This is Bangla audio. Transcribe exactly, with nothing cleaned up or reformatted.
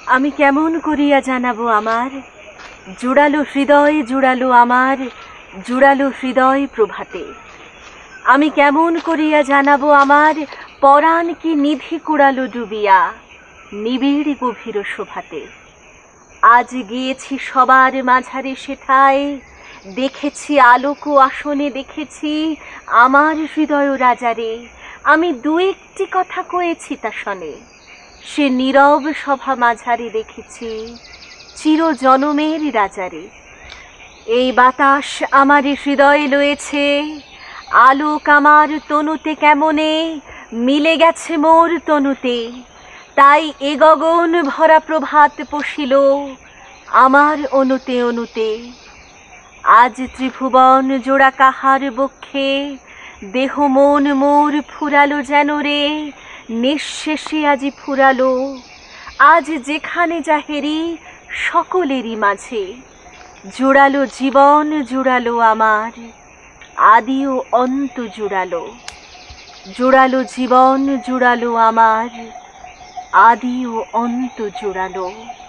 আমি কেমন করিয়া জানাবো আমার জুড়ালো হৃদয় জুড়ালো আমার জুড়ালো হৃদয় প্রভাতে। আমি কেমন করিয়া জানাবো আমার পরাণ কি নিধি কুড়ালো ডুবিয়া নিবিড় গভীর শোভাতে। আজ গিয়েছি সবার মাঝারে সেথায়, দেখেছি আলোক আসনে দেখেছি আমার হৃদয় রাজারে। আমি দু একটি কথা কয়েছি তা শোনে, সে নীরব সভা মাঝারে দেখেছি চির জনমের রাজারে। এই বাতাস আমার হৃদয়ে লয়েছে, আলোক আমার তনুতে কেমনে মিলে গেছে মোর তনুতে। তাই এ গগন ভরা প্রভাত পশিল আমার অনুতে অনুতে। আজ ত্রিভুবন জোড়া কাহার বক্ষে দেহ মন মোর ফুরালো যেন রে, নিঃশেষে আজি ফুরালো। আজ যেখানে যাহেরি সকলেরই মাঝে জুড়ালো জীবন জুড়ালো আমার আদি ও অন্ত জুড়ালো। জুড়ালো জীবন জুড়ালো আমার আদি ও অন্ত জুড়ালো।